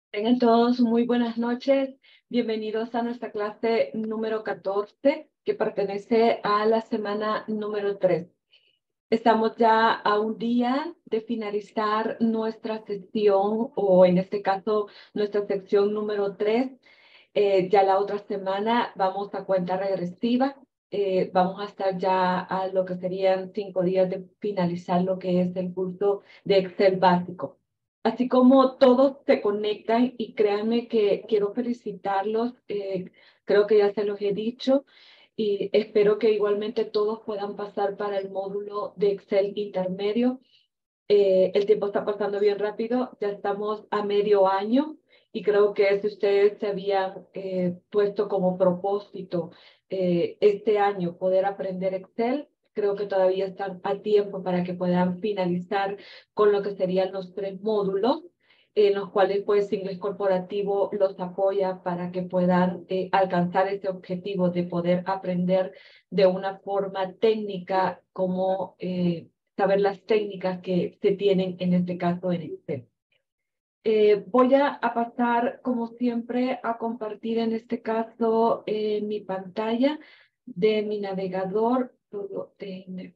Tengan todos muy buenas noches. Bienvenidos a nuestra clase número 14, que pertenece a la semana número 3. Estamos ya a un día de finalizar nuestra sesión, o en este caso, nuestra sección número 3. Ya la otra semana vamos a cuenta regresiva. Vamos a estar ya a lo que serían 5 días de finalizar lo que es el curso de Excel básico. Así como todos se conectan, y créanme que quiero felicitarlos, creo que ya se los he dicho, y espero que igualmente todos puedan pasar para el módulo de Excel intermedio. El tiempo está pasando bien rápido, ya estamos a medio año, y creo que si ustedes se habían puesto como propósito este año poder aprender Excel, creo que todavía están a tiempo para que puedan finalizar con lo que serían los 3 módulos, en los cuales pues Inglés Corporativo los apoya para que puedan alcanzar ese objetivo de poder aprender de una forma técnica, como saber las técnicas que se tienen en este caso en Excel. Voy a pasar, como siempre, a compartir en este caso mi pantalla de mi navegador. Todo de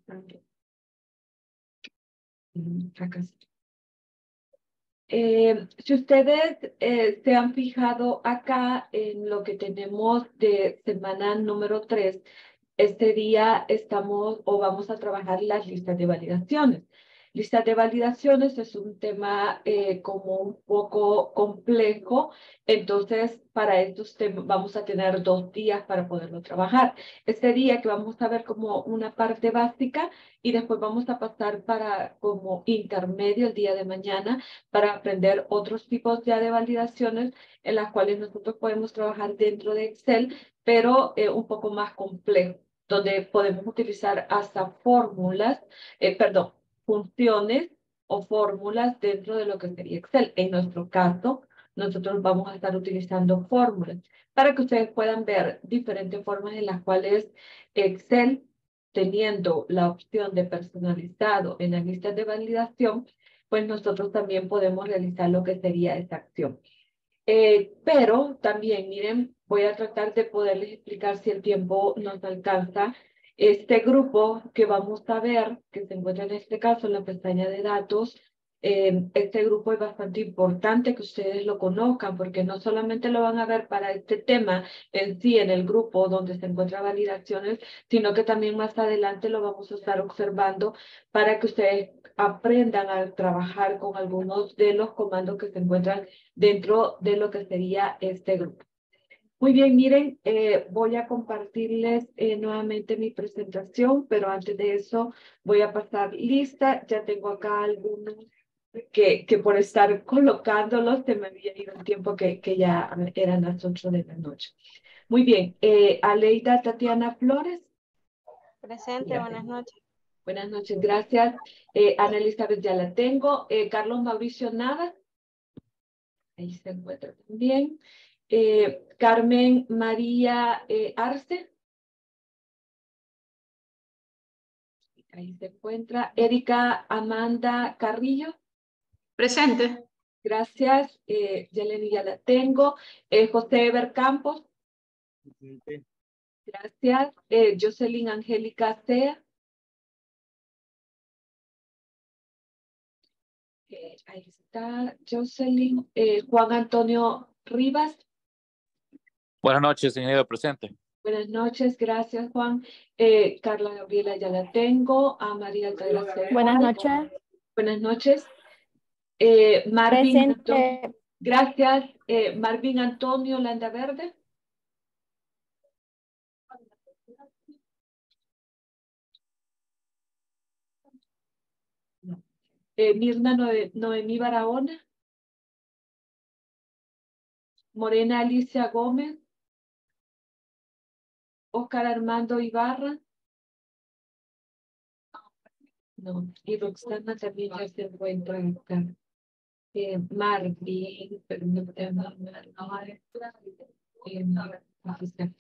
acá. Si ustedes se han fijado acá en lo que tenemos de semana número 3, este día estamos o vamos a trabajar las listas de validaciones. Listas de validaciones es un tema como un poco complejo, entonces para estos temas vamos a tener 2 días para poderlo trabajar. Este día que vamos a ver como una parte básica, y después vamos a pasar para como intermedio el día de mañana para aprender otros tipos ya de validaciones en las cuales nosotros podemos trabajar dentro de Excel, pero un poco más complejo, donde podemos utilizar hasta fórmulas, funciones o fórmulas dentro de lo que sería Excel. En nuestro caso, nosotros vamos a estar utilizando fórmulas para que ustedes puedan ver diferentes formas en las cuales Excel, teniendo la opción de personalizado en las listas de validación, pues nosotros también podemos realizar lo que sería esa acción. Pero también, miren, voy a tratar de poderles explicar, si el tiempo nos alcanza, este grupo que vamos a ver, que se encuentra en este caso en la pestaña de datos. Este grupo es bastante importante que ustedes lo conozcan, porque no solamente lo van a ver para este tema en sí, en el grupo donde se encuentran validaciones, sino que también más adelante lo vamos a estar observando para que ustedes aprendan a trabajar con algunos de los comandos que se encuentran dentro de lo que sería este grupo. Muy bien, miren, voy a compartirles nuevamente mi presentación, pero antes de eso voy a pasar lista. Ya tengo acá algunos que por estar colocándolos se me había ido el tiempo, que ya eran las 8 de la noche. Muy bien, Aleida Tatiana Flores. Presente, buenas noches. Buenas noches, gracias. Ana Elizabeth ya la tengo. Carlos Mauricio Navas. Ahí se encuentra también. Carmen María Arce. Ahí se encuentra. Erika Amanda Carrillo. Presente. Gracias. Yeleni ya la tengo. José Eber Campos. Presente. Gracias. Jocelyn Angélica Sea. Ahí está Jocelyn. Juan Antonio Rivas. Buenas noches, ingeniero presente. Buenas noches, gracias Juan. Carla Gabriela ya la tengo. A María Altagracia. Buenas noches. Buenas noches. Marvin Antonio. Gracias. Marvin Antonio Landaverde. Mirna Noemí Barahona. Morena Alicia Gómez. Oscar Armando Ibarra. No, y Roxana también ya se encuentra acá. Marvin, pero no tengo aquí está.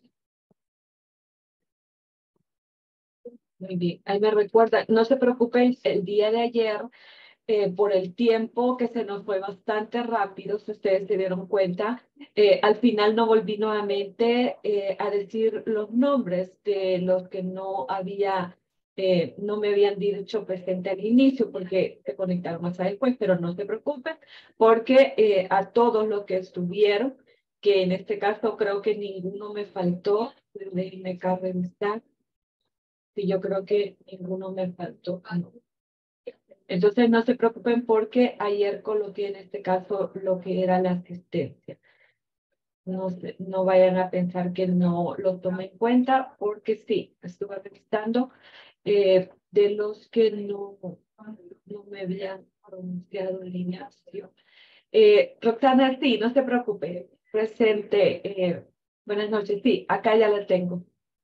Muy bien, ahí me recuerda, no se preocupen, el día de ayer por el tiempo que se nos fue bastante rápido, si ustedes se dieron cuenta, al final no volví nuevamente a decir los nombres de los que no me habían dicho presente al inicio porque se conectaron más después, pero no se preocupen porque a todos los que estuvieron, que en este caso creo que ninguno me faltó, déjenme acá revisar, sí, yo creo que ninguno me faltó. No. Entonces no se preocupen porque ayer coloqué en este caso lo que era la asistencia. No vayan a pensar que no lo tomé en cuenta porque sí, estuve revisando de los que no me habían pronunciado en línea. Roxana, sí, no se preocupe. Presente. Buenas noches. Sí, acá ya la tengo.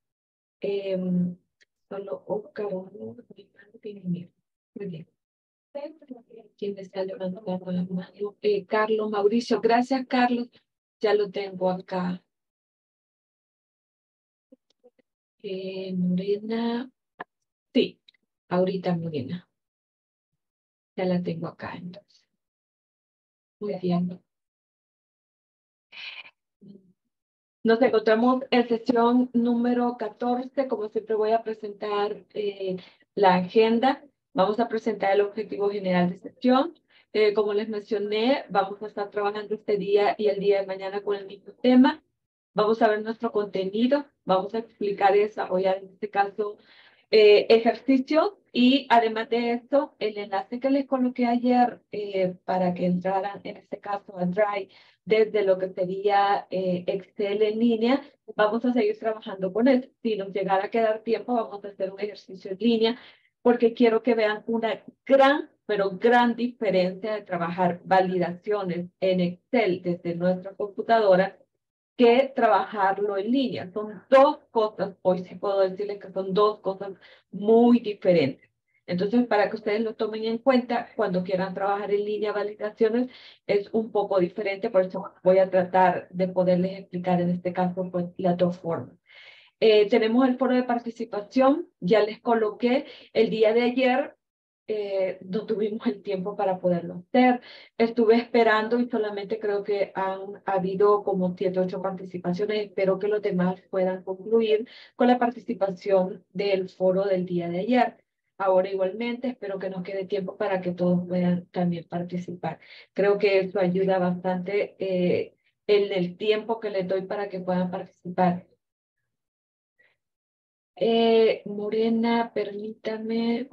Solo Oscar. Muy bien. ¿Quién está levantando la mano? Carlos Mauricio. Gracias, Carlos. Ya lo tengo acá. Morena. Sí, ahorita Morena. Ya la tengo acá, entonces. Muy bien. Nos encontramos en sesión número 14. Como siempre voy a presentar la agenda. Vamos a presentar el objetivo general de sesión. Como les mencioné, vamos a estar trabajando este día y el día de mañana con el mismo tema. Vamos a ver nuestro contenido. Vamos a explicar y desarrollar en este caso ejercicios y además de esto, el enlace que les coloqué ayer para que entraran en este caso a Drive desde lo que sería Excel en línea, vamos a seguir trabajando con él. Si nos llegara a quedar tiempo, vamos a hacer un ejercicio en línea porque quiero que vean una gran diferencia de trabajar validaciones en Excel desde nuestra computadora que trabajarlo en línea. Son dos cosas, hoy sí puedo decirles que son dos cosas muy diferentes. Entonces, para que ustedes lo tomen en cuenta, cuando quieran trabajar en línea validaciones, es un poco diferente, por eso voy a tratar de poderles explicar en este caso pues, las dos formas. Tenemos el foro de participación, ya les coloqué el día de ayer, no tuvimos el tiempo para poderlo hacer. Estuve esperando y solamente creo que han habido como 7 o 8 participaciones. Espero que los demás puedan concluir con la participación del foro del día de ayer. Ahora igualmente espero que nos quede tiempo para que todos puedan también participar. Creo que eso ayuda bastante en el tiempo que les doy para que puedan participar. Morena, permítame.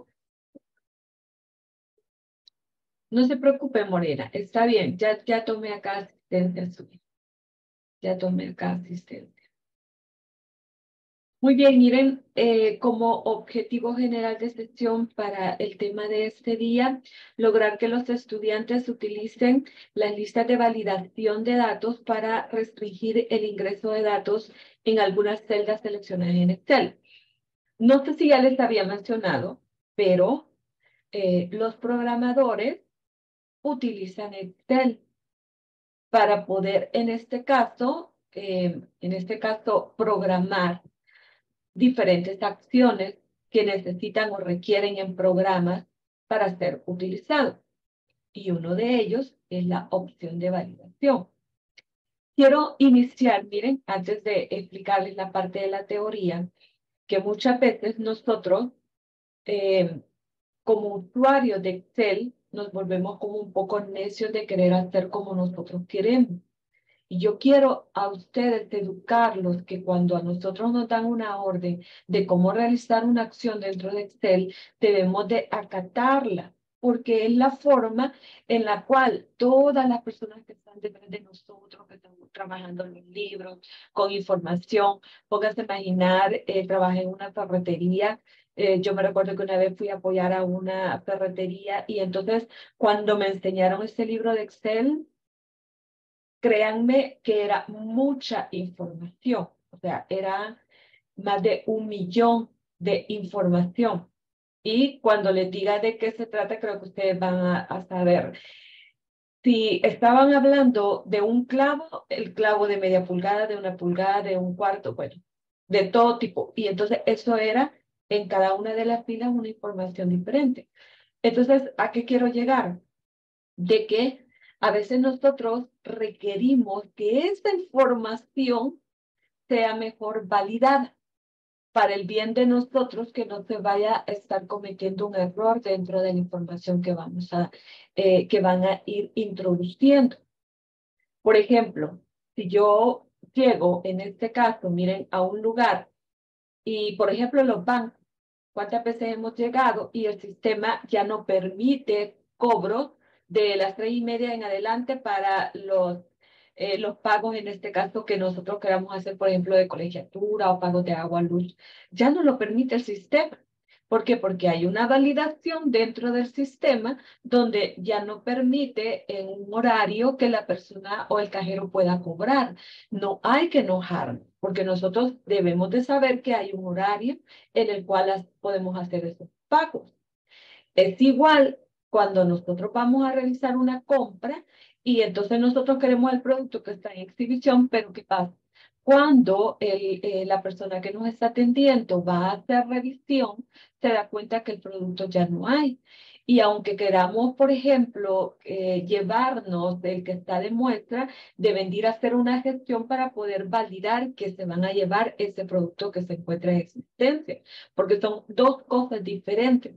No se preocupe, Morena. Está bien. Ya tomé acá asistencia suya. Ya tomé acá asistencia. Muy bien, miren, como objetivo general de sesión para el tema de este día, lograr que los estudiantes utilicen las listas de validación de datos para restringir el ingreso de datos en algunas celdas seleccionadas en Excel. No sé si ya les había mencionado, pero los programadores utilizan Excel para poder, en este caso, programar diferentes acciones que necesitan o requieren en programas para ser utilizados. Y uno de ellos es la opción de validación. Quiero iniciar, miren, antes de explicarles la parte de la teoría, que muchas veces nosotros, como usuarios de Excel, nos volvemos como un poco necios de querer hacer como nosotros queremos. Y yo quiero a ustedes educarlos que cuando a nosotros nos dan una orden de cómo realizar una acción dentro de Excel, debemos de acatarla, porque es la forma en la cual todas las personas que están detrás de nosotros, que estamos trabajando en los libros, con información, pónganse a imaginar, trabajé en una ferretería. Yo me recuerdo que una vez fui a apoyar a una ferretería y entonces cuando me enseñaron este libro de Excel, créanme que era mucha información, o sea, era más de 1 millón de información. Y cuando les diga de qué se trata, creo que ustedes van a saber. Si estaban hablando de un clavo, el clavo de media pulgada, de 1 pulgada, de 1/4, bueno, de todo tipo. Y entonces eso era en cada una de las filas una información diferente. Entonces, ¿a qué quiero llegar? De que a veces nosotros requerimos que esta información sea mejor validada para el bien de nosotros, que no se vaya a estar cometiendo un error dentro de la información que que van a ir introduciendo. Por ejemplo, si yo llego, en este caso, miren, a un lugar y, por ejemplo, los bancos, ¿cuántas veces hemos llegado y el sistema ya no permite cobros de las 3:30 en adelante para los pagos, en este caso, que nosotros queramos hacer, por ejemplo, de colegiatura o pagos de agua, luz? Ya no lo permite el sistema. ¿Por qué? Porque hay una validación dentro del sistema donde ya no permite en un horario que la persona o el cajero pueda cobrar. No hay que enojarnos, porque nosotros debemos de saber que hay un horario en el cual podemos hacer esos pagos. Es igual cuando nosotros vamos a realizar una compra y entonces nosotros queremos el producto que está en exhibición, pero ¿qué pasa? Cuando la persona que nos está atendiendo va a hacer revisión, se da cuenta que el producto ya no hay. Y aunque queramos, por ejemplo, llevarnos el que está de muestra, deben ir a hacer una gestión para poder validar que se van a llevar ese producto que se encuentra en existencia, porque son dos cosas diferentes.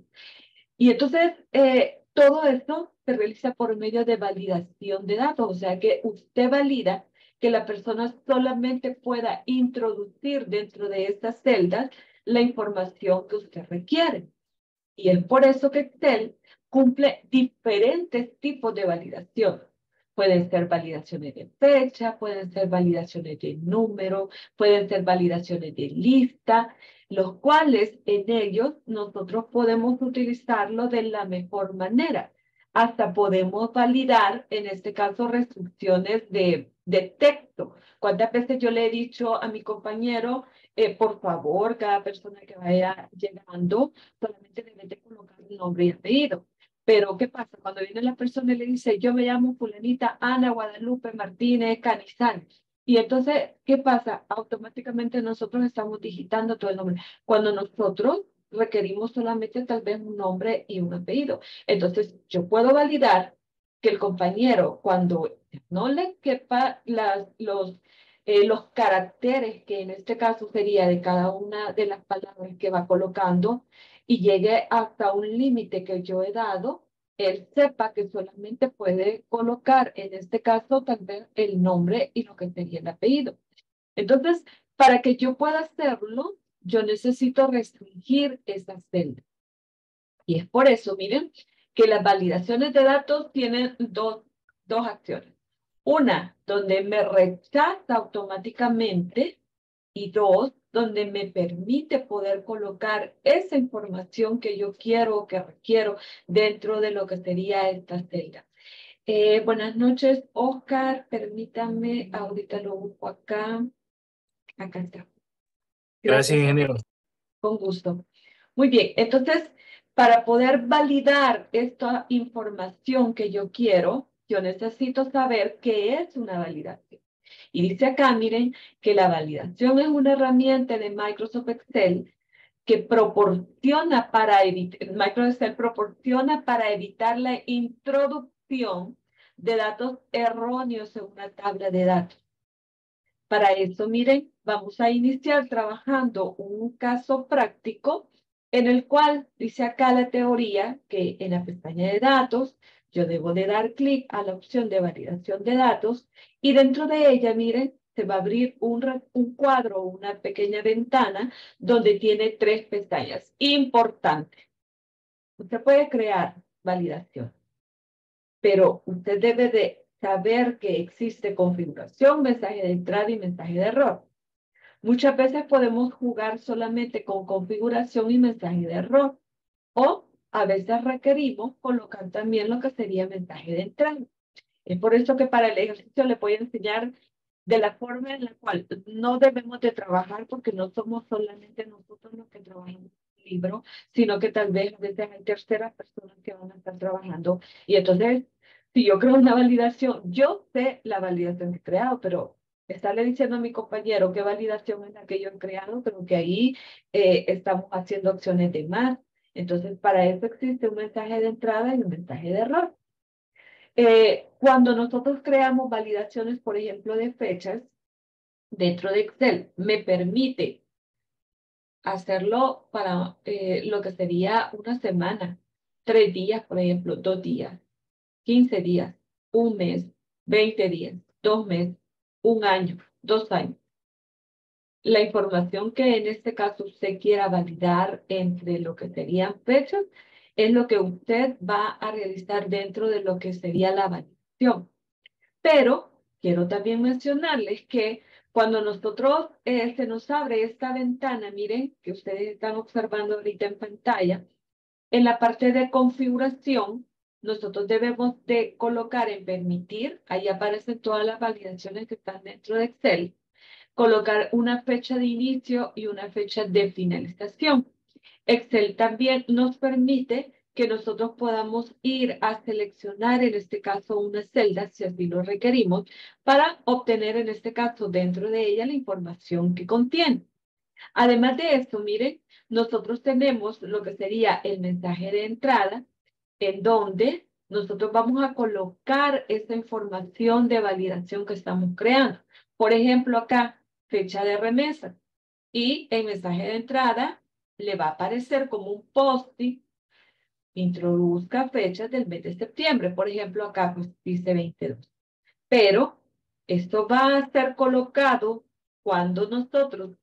Y entonces, todo esto se realiza por medio de validación de datos, o sea que usted valida que la persona solamente pueda introducir dentro de estas celdas la información que usted requiere. Y es por eso que Excel cumple diferentes tipos de validación. Pueden ser validaciones de fecha, pueden ser validaciones de número, pueden ser validaciones de lista, los cuales en ellos nosotros podemos utilizarlo de la mejor manera. Hasta podemos validar, en este caso, restricciones de texto. ¿Cuántas veces yo le he dicho a mi compañero, por favor, cada persona que vaya llegando, solamente debe de colocar el nombre y apellido? Pero, ¿qué pasa? Cuando viene la persona y le dice, yo me llamo fulanita Ana Guadalupe Martínez Canizales. Y entonces, ¿qué pasa? Automáticamente nosotros estamos digitando todo el nombre. Cuando nosotros requerimos solamente tal vez un nombre y un apellido. Entonces, yo puedo validar que el compañero, cuando no le quepa los caracteres, que en este caso sería de cada una de las palabras que va colocando, y llegue hasta un límite que yo he dado, él sepa que solamente puede colocar, en este caso, tal vez el nombre y lo que sería el apellido. Entonces, para que yo pueda hacerlo, yo necesito restringir esa celda. Y es por eso, miren, que las validaciones de datos tienen dos acciones. Una, donde me rechaza automáticamente, y dos, donde me permite poder colocar esa información que yo quiero o que requiero dentro de lo que sería esta celda. Buenas noches, Oscar. Permítame, ahorita lo busco acá. Acá está. Gracias, ingeniero. Con gusto. Muy bien, entonces, para poder validar esta información que yo quiero, yo necesito saber qué es una validación. Y dice acá, miren, que la validación es una herramienta de Microsoft Excel que proporciona Microsoft Excel proporciona para evitar la introducción de datos erróneos en una tabla de datos. Para eso, miren, vamos a iniciar trabajando un caso práctico en el cual dice acá la teoría que en la pestaña de datos yo debo de dar clic a la opción de validación de datos y dentro de ella, miren, se va a abrir un cuadro, una pequeña ventana donde tiene 3 pestañas. Importante. Usted puede crear validación, pero usted debe de saber que existe configuración, mensaje de entrada y mensaje de error. Muchas veces podemos jugar solamente con configuración y mensaje de error, o a veces requerimos colocar también lo que sería mensaje de entrada. Es por eso que para el ejercicio le voy a enseñar de la forma en la cual no debemos de trabajar, porque no somos solamente nosotros los que trabajamos en el libro, sino que tal vez a veces hay terceras personas que van a estar trabajando. Y entonces, si yo creo una validación, yo sé la validación que he creado, pero estarle diciendo a mi compañero qué validación es la que yo he creado, creo que ahí estamos haciendo acciones de más. Entonces, para eso existe un mensaje de entrada y un mensaje de error. Cuando nosotros creamos validaciones, por ejemplo, de fechas, dentro de Excel, me permite hacerlo para lo que sería una semana, 3 días, por ejemplo, 2 días, 15 días, un mes, 20 días, 2 meses, un año, 2 años. La información que en este caso usted quiera validar entre lo que serían fechas es lo que usted va a realizar dentro de lo que sería la validación. Pero quiero también mencionarles que cuando nosotros se nos abre esta ventana, miren, que ustedes están observando ahorita en pantalla, en la parte de configuración, nosotros debemos de colocar en permitir, ahí aparecen todas las validaciones que están dentro de Excel, colocar una fecha de inicio y una fecha de finalización. Excel también nos permite que nosotros podamos ir a seleccionar, en este caso, una celda, si así lo requerimos, para obtener, en este caso, dentro de ella la información que contiene. Además de eso, miren, nosotros tenemos lo que sería el mensaje de entrada, en donde nosotros vamos a colocar esa información de validación que estamos creando. Por ejemplo, acá, fecha de remesa. Y el mensaje de entrada le va a aparecer como un post-it, introduzca fechas del mes de septiembre. Por ejemplo, acá pues, dice 22. Pero esto va a ser colocado cuando nosotros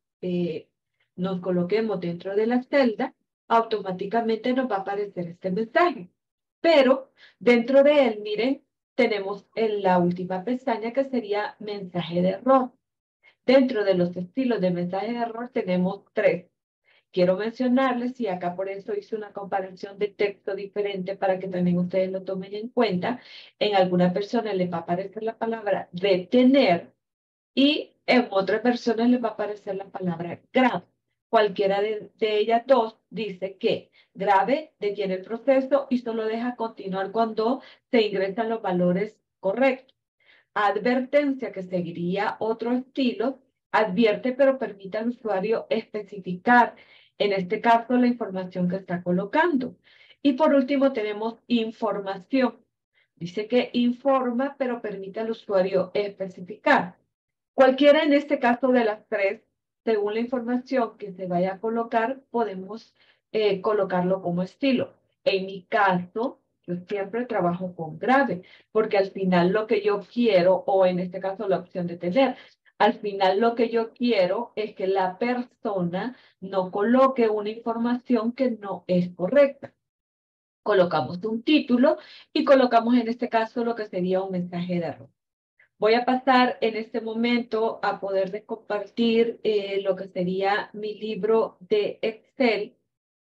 nos coloquemos dentro de la celda, automáticamente nos va a aparecer este mensaje. Pero dentro de él, miren, tenemos en la última pestaña que sería mensaje de error. Dentro de los estilos de mensaje de error tenemos 3. Quiero mencionarles, y acá por eso hice una comparación de texto diferente para que también ustedes lo tomen en cuenta. En alguna persona les va a aparecer la palabra detener y en otras personas les va a aparecer la palabra grave. Cualquiera de ellas dos dice que grave detiene el proceso y solo deja continuar cuando se ingresan los valores correctos. Advertencia, que seguiría otro estilo, advierte pero permite al usuario especificar, en este caso, la información que está colocando. Y por último tenemos información. Dice que informa pero permite al usuario especificar. Cualquiera en este caso de las 3, según la información que se vaya a colocar, podemos colocarlo como estilo. En mi caso, yo siempre trabajo con grave, porque al final lo que yo quiero, o en este caso la opción de tener, al final lo que yo quiero es que la persona no coloque una información que no es correcta. Colocamos un título y colocamos en este caso lo que sería un mensaje de error. Voy a pasar en este momento a poder compartir lo que sería mi libro de Excel.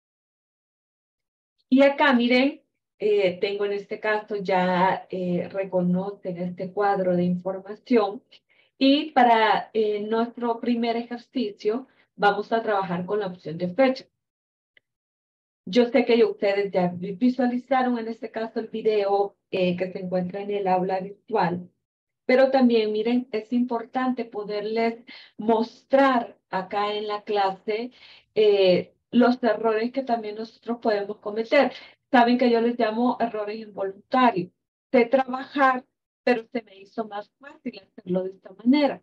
Y acá, miren, tengo en este caso ya reconocen este cuadro de información. Y para nuestro primer ejercicio vamos a trabajar con la opción de fecha. Yo sé que ustedes ya visualizaron en este caso el video que se encuentra en el aula virtual. Pero también, miren, es importante poderles mostrar acá en la clase los errores que también nosotros podemos cometer. Saben que yo les llamo errores involuntarios. Sé trabajar, pero se me hizo más fácil hacerlo de esta manera.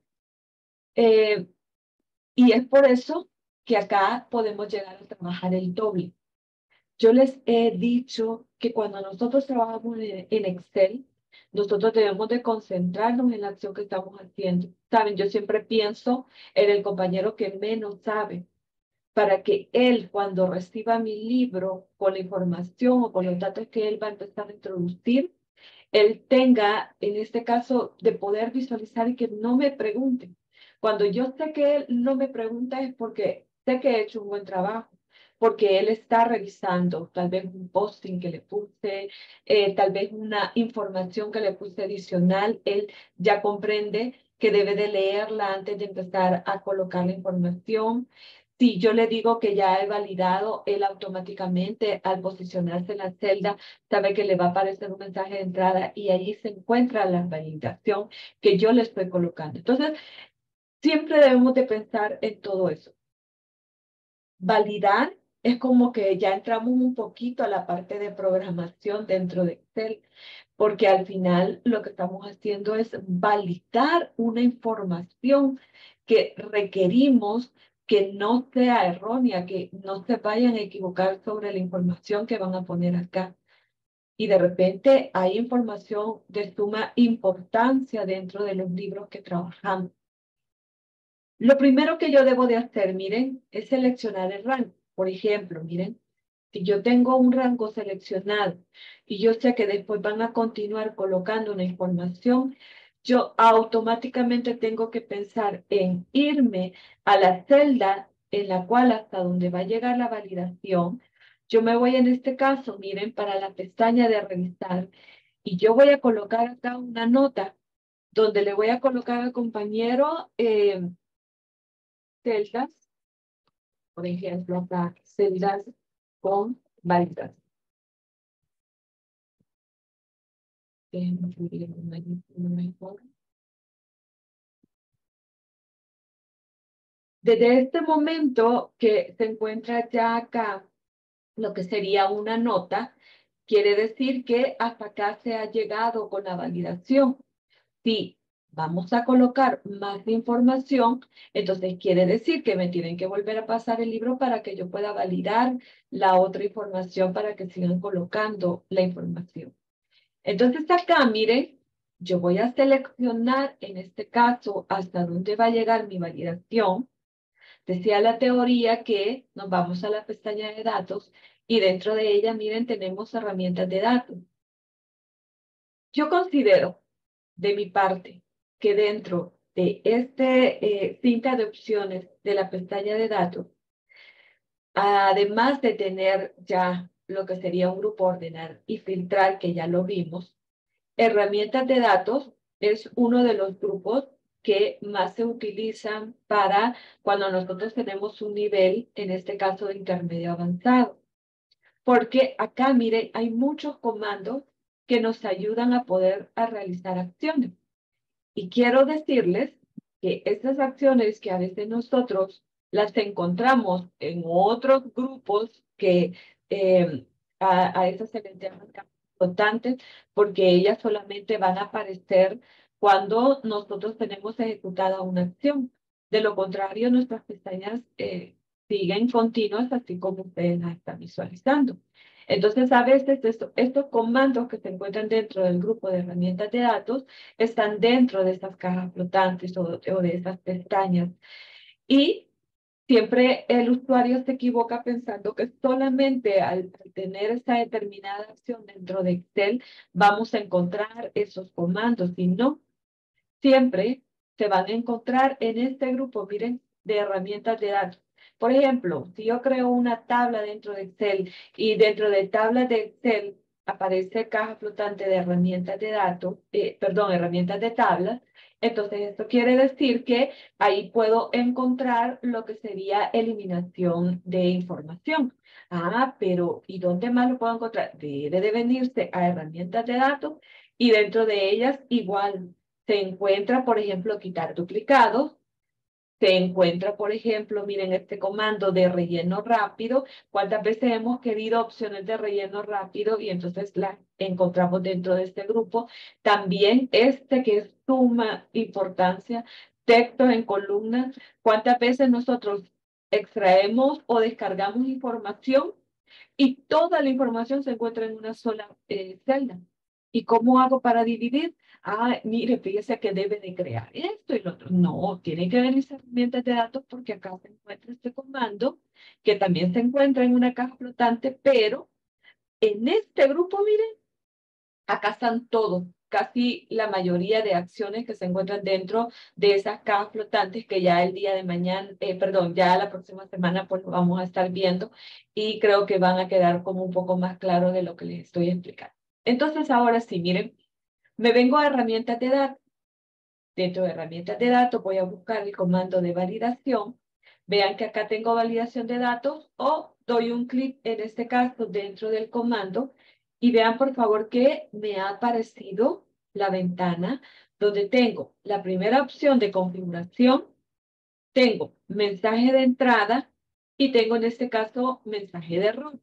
Y es por eso que acá podemos llegar a trabajar el doble. Yo les he dicho que cuando nosotros trabajamos en Excel, nosotros debemos de concentrarnos en la acción que estamos haciendo. Saben, yo siempre pienso en el compañero que menos sabe, para que él, cuando reciba mi libro con la información o con los datos que él va a empezar a introducir, él tenga, en este caso, de poder visualizar y que no me pregunte. Cuando yo sé que él no me pregunta es porque sé que he hecho un buen trabajo, porque él está revisando tal vez un posting que le puse, tal vez una información que le puse adicional, él ya comprende que debe de leerla antes de empezar a colocar la información. Si yo le digo que ya he validado, él automáticamente al posicionarse en la celda sabe que le va a aparecer un mensaje de entrada y ahí se encuentra la validación que yo le estoy colocando. Entonces, siempre debemos de pensar en todo eso. Validar es como que ya entramos un poquito a la parte de programación dentro de Excel, porque al final lo que estamos haciendo es validar una información que requerimos que no sea errónea, que no se vayan a equivocar sobre la información que van a poner acá. Y de repente hay información de suma importancia dentro de los libros que trabajamos. Lo primero que yo debo de hacer, miren, es seleccionar el rango. Por ejemplo, miren, si yo tengo un rango seleccionado y yo sé que después van a continuar colocando una información, yo automáticamente tengo que pensar en irme a la celda en la cual hasta donde va a llegar la validación. Yo me voy en este caso, miren, para la pestaña de revisar y yo voy a colocar acá una nota donde le voy a colocar al compañero celdas, por ejemplo, acá, celdas con validación. Déjenme subir una mejor. Desde este momento que se encuentra ya acá lo que sería una nota, quiere decir que hasta acá se ha llegado con la validación. Si vamos a colocar más información, entonces quiere decir que me tienen que volver a pasar el libro para que yo pueda validar la otra información para que sigan colocando la información. Entonces acá, miren, yo voy a seleccionar en este caso hasta dónde va a llegar mi validación. Decía la teoría que nos vamos a la pestaña de datos y dentro de ella, miren, tenemos herramientas de datos. Yo considero de mi parte que dentro de este cinta de opciones de la pestaña de datos, además de tener ya lo que sería un grupo ordenar y filtrar, que ya lo vimos, herramientas de datos es uno de los grupos que más se utilizan para cuando nosotros tenemos un nivel, en este caso de intermedio avanzado. Porque acá, mire, hay muchos comandos que nos ayudan a poder realizar acciones. Y quiero decirles que estas acciones que a veces nosotros las encontramos en otros grupos que a esas se les llaman capas flotantes porque ellas solamente van a aparecer cuando nosotros tenemos ejecutada una acción. De lo contrario, nuestras pestañas siguen continuas así como ustedes las están visualizando. Entonces, a veces estos comandos que se encuentran dentro del grupo de herramientas de datos están dentro de estas cajas flotantes o de esas pestañas. Y siempre el usuario se equivoca pensando que solamente al tener esa determinada acción dentro de Excel vamos a encontrar esos comandos y no. Siempre se van a encontrar en este grupo, miren, de herramientas de datos. Por ejemplo, si yo creo una tabla dentro de Excel y dentro de tablas de Excel aparece caja flotante de herramientas de datos, herramientas de tablas, entonces esto quiere decir que ahí puedo encontrar lo que sería eliminación de información. Ah, pero ¿y dónde más lo puedo encontrar? Debe de venirse a herramientas de datos y dentro de ellas igual se encuentra, por ejemplo, quitar duplicados. Se encuentra, por ejemplo, miren este comando de relleno rápido. ¿Cuántas veces hemos querido opciones de relleno rápido y entonces las encontramos dentro de este grupo? También este que es suma importancia, textos en columnas. ¿Cuántas veces nosotros extraemos o descargamos información y toda la información se encuentra en una sola celda? ¿Y cómo hago para dividir? Ah, mire, fíjese que debe de crear esto y lo otro. No, tiene que ver esa herramientas de datos porque acá se encuentra este comando que también se encuentra en una caja flotante, pero en este grupo, miren, acá están todos, casi la mayoría de acciones que se encuentran dentro de esas cajas flotantes que ya el día de mañana, ya la próxima semana pues lo vamos a estar viendo y creo que van a quedar como un poco más claro de lo que les estoy explicando. Entonces ahora sí, miren, me vengo a herramientas de datos. Dentro de herramientas de datos voy a buscar el comando de validación. Vean que acá tengo validación de datos o doy un clic en este caso dentro del comando y vean por favor que me ha aparecido la ventana donde tengo la primera opción de configuración, tengo mensaje de entrada y tengo en este caso mensaje de error.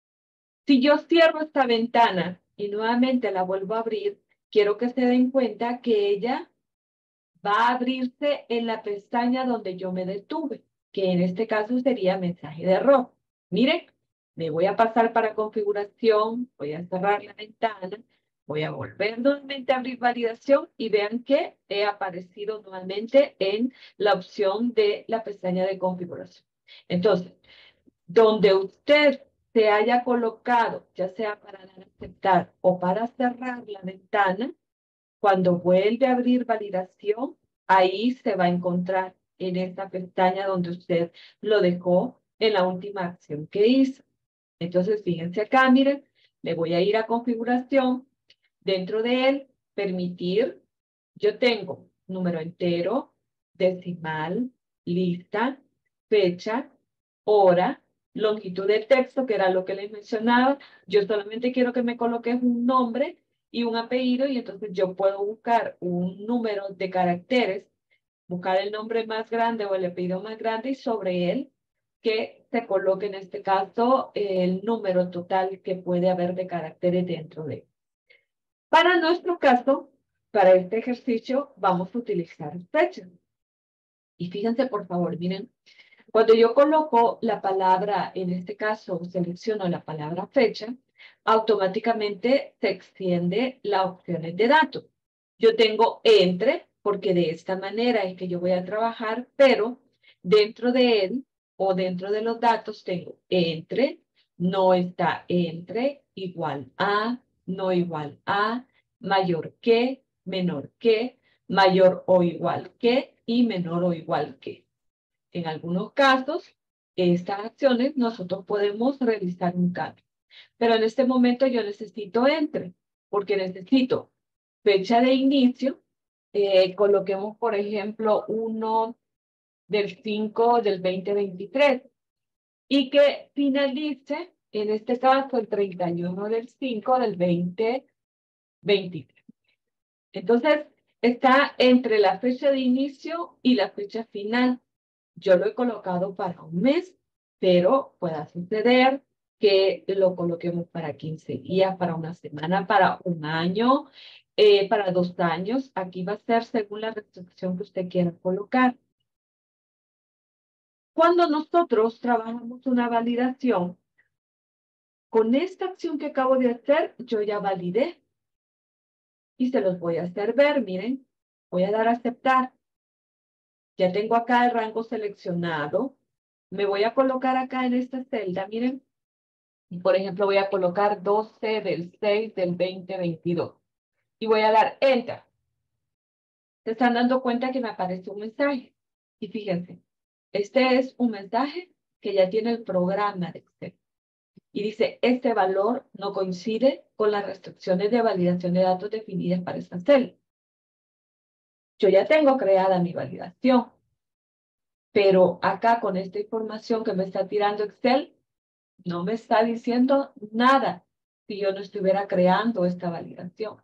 Si yo cierro esta ventana y nuevamente la vuelvo a abrir, quiero que se den cuenta que ella va a abrirse en la pestaña donde yo me detuve, que en este caso sería mensaje de error. Miren, me voy a pasar para configuración, voy a cerrar la ventana, voy a volver nuevamente a abrir validación y vean que he aparecido nuevamente en la opción de la pestaña de configuración. Entonces, donde usted se haya colocado, ya sea para dar a aceptar o para cerrar la ventana, cuando vuelve a abrir validación, ahí se va a encontrar en esta pestaña donde usted lo dejó en la última acción que hizo. Entonces, fíjense acá, miren, me voy a ir a configuración. Dentro de él, permitir, yo tengo número entero, decimal, lista, fecha, hora, longitud de texto, que era lo que les mencionaba. Yo solamente quiero que me coloques un nombre y un apellido, y entonces yo puedo buscar un número de caracteres, buscar el nombre más grande o el apellido más grande, y sobre él que se coloque en este caso el número total que puede haber de caracteres dentro de él. Para nuestro caso, para este ejercicio, vamos a utilizar fechas. Y fíjense, por favor, miren, cuando yo coloco la palabra, en este caso, selecciono la palabra fecha, automáticamente se extiende las opciones de datos. Yo tengo entre, porque de esta manera es que yo voy a trabajar, pero dentro de él o dentro de los datos tengo entre, no está entre, igual a, no igual a, mayor que, menor que, mayor o igual que y menor o igual que. En algunos casos, estas acciones nosotros podemos realizar un cambio. Pero en este momento yo necesito entre, porque necesito fecha de inicio. Coloquemos, por ejemplo, 1 del 5 del 2023 y que finalice, en este caso, el 31 del 5 del 2023. Entonces, está entre la fecha de inicio y la fecha final. Yo lo he colocado para un mes, pero puede suceder que lo coloquemos para 15 días, para una semana, para un año, para 2 años. Aquí va a ser según la restricción que usted quiera colocar. Cuando nosotros trabajamos una validación, con esta acción que acabo de hacer, yo ya validé. Y se los voy a hacer ver, miren. Voy a dar a aceptar. Ya tengo acá el rango seleccionado. Me voy a colocar acá en esta celda, miren. Y por ejemplo, voy a colocar 12 del 6 del 2022. Y voy a dar Enter. Se están dando cuenta que me aparece un mensaje. Y fíjense, este es un mensaje que ya tiene el programa de Excel. Y dice, este valor no coincide con las restricciones de validación de datos definidas para esta celda. Yo ya tengo creada mi validación. Pero acá con esta información que me está tirando Excel, no me está diciendo nada si yo no estuviera creando esta validación.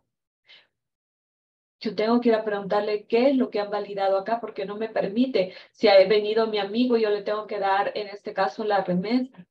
Yo tengo que ir a preguntarle qué es lo que han validado acá, porque no me permite. Si ha venido mi amigo, yo le tengo que dar, en este caso, la remesa.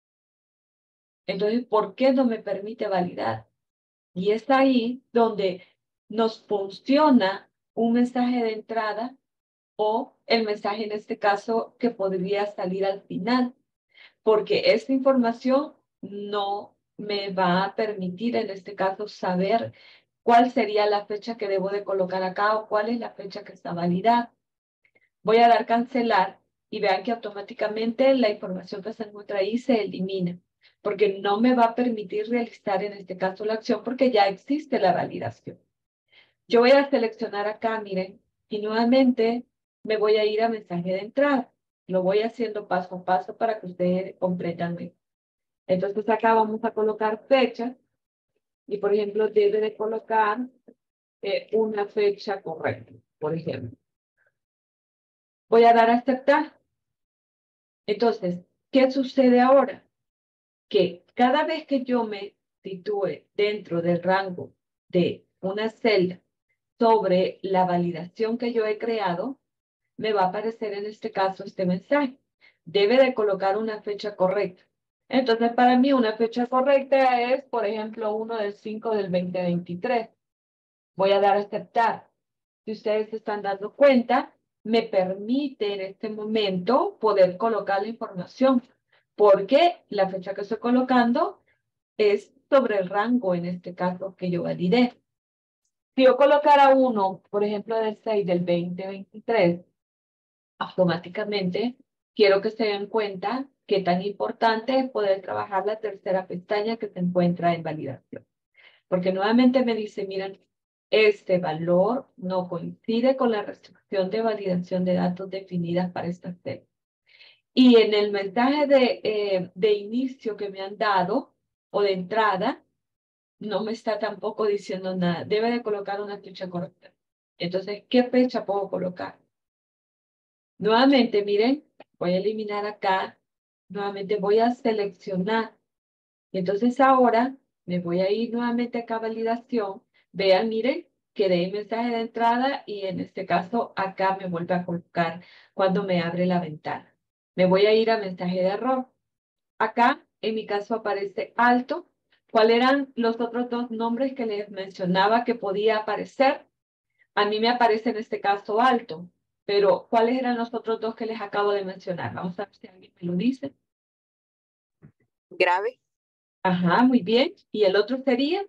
Entonces, ¿por qué no me permite validar? Y es ahí donde nos funciona un mensaje de entrada o el mensaje, en este caso, que podría salir al final. Porque esta información no me va a permitir, en este caso, saber cuál sería la fecha que debo de colocar acá o cuál es la fecha que está validada. Voy a dar cancelar y vean que automáticamente la información que se encuentra ahí se elimina, porque no me va a permitir realizar, en este caso, la acción porque ya existe la validación. Yo voy a seleccionar acá, miren, y nuevamente me voy a ir a mensaje de entrada. Lo voy haciendo paso a paso para que ustedes comprendan mejor. Entonces acá vamos a colocar fecha y, por ejemplo, debe de colocar una fecha correcta, por ejemplo. Voy a dar a aceptar. Entonces, ¿qué sucede ahora? Que cada vez que yo me sitúe dentro del rango de una celda sobre la validación que yo he creado, me va a aparecer en este caso este mensaje. debe de colocar una fecha correcta. Entonces, para mí una fecha correcta es, por ejemplo, 1/5/2023. Voy a dar a aceptar. Si ustedes se están dando cuenta, me permite en este momento poder colocar la información, porque la fecha que estoy colocando es sobre el rango, en este caso, que yo validé. Si yo colocara uno, por ejemplo, del 6/2023, automáticamente quiero que se den cuenta que tan importante es poder trabajar la tercera pestaña que se encuentra en validación. Porque nuevamente me dice, miren, este valor no coincide con la restricción de validación de datos definidas para esta serie. Y en el mensaje de inicio que me han dado, o de entrada, no me está tampoco diciendo nada. Debe de colocar una fecha correcta. Entonces, ¿qué fecha puedo colocar? Nuevamente, miren, voy a eliminar acá. Nuevamente voy a seleccionar. Y entonces ahora me voy a ir nuevamente acá a validación. Vean, miren, quedé en mensaje de entrada y en este caso acá me vuelve a colocar cuando me abre la ventana. Me voy a ir a mensaje de error. Acá, en mi caso, aparece alto. ¿Cuáles eran los otros dos nombres que les mencionaba que podía aparecer? A mí me aparece en este caso alto, pero ¿cuáles eran los otros dos que les acabo de mencionar? Vamos a ver si alguien me lo dice. Grave. Ajá, muy bien. ¿Y el otro sería?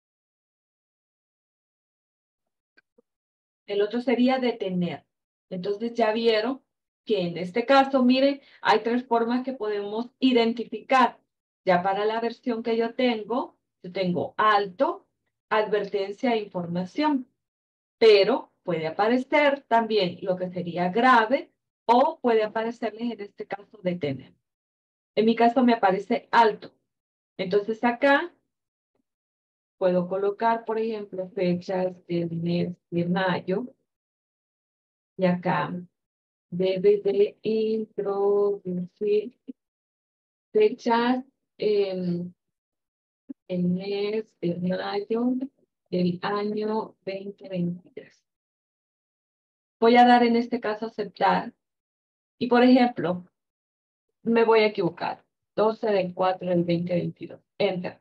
El otro sería detener. Entonces ya vieron que en este caso, miren, hay tres formas que podemos identificar. Ya para la versión que yo tengo alto, advertencia e información. Pero puede aparecer también lo que sería grave o puede aparecerles en este caso detener. En mi caso me aparece alto. Entonces acá puedo colocar, por ejemplo, fechas del mes de mayo. Y acá debe de introducir fechas en el mes de mayo del año 2023. Voy a dar en este caso aceptar. Y por ejemplo, me voy a equivocar. 12/4/2022. Enter.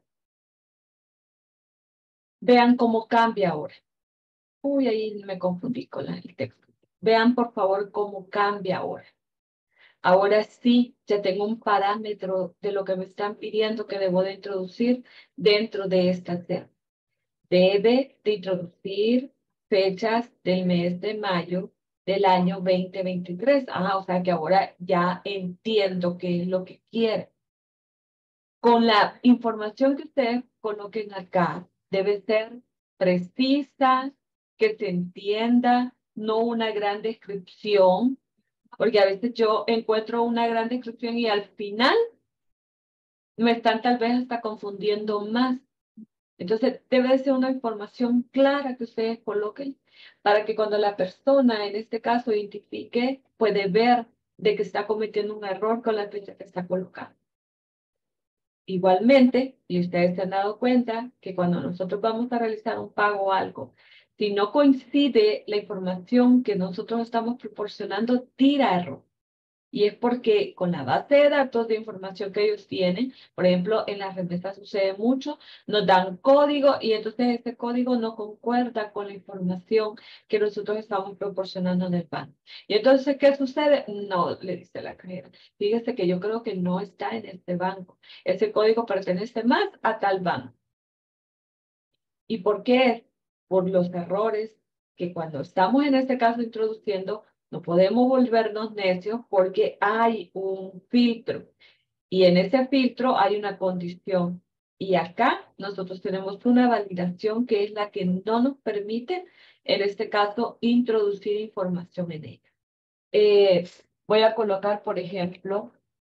Vean cómo cambia ahora. Uy, ahí me confundí con el texto. Vean por favor cómo cambia ahora. Ahora sí, ya tengo un parámetro de lo que me están pidiendo que debo de introducir dentro de esta celda. Debe de introducir fechas del mes de mayo del año 2023. O sea que ahora ya entiendo qué es lo que quiere. Con la información que ustedes coloquen acá, debe ser precisa, que se entienda, no una gran descripción, porque a veces yo encuentro una gran descripción y al final me están tal vez hasta confundiendo más. Entonces, debe ser una información clara que ustedes coloquen para que cuando la persona, en este caso, identifique, puede ver de que está cometiendo un error con la fecha que está colocando. Igualmente, y ustedes se han dado cuenta que cuando nosotros vamos a realizar un pago o algo, si no coincide la información que nosotros estamos proporcionando, tira error. Y es porque con la base de datos de información que ellos tienen, por ejemplo, en las remesas sucede mucho, nos dan código y entonces ese código no concuerda con la información que nosotros estamos proporcionando en el banco. Y entonces, ¿qué sucede? No, le dice la cajera. Fíjese que yo creo que no está en este banco. Ese código pertenece más a tal banco. ¿Y por qué? Por los errores que cuando estamos en este caso introduciendo, no podemos volvernos necios porque hay un filtro y en ese filtro hay una condición. Y acá nosotros tenemos una validación que es la que no nos permite, en este caso, introducir información en ella. Voy a colocar, por ejemplo,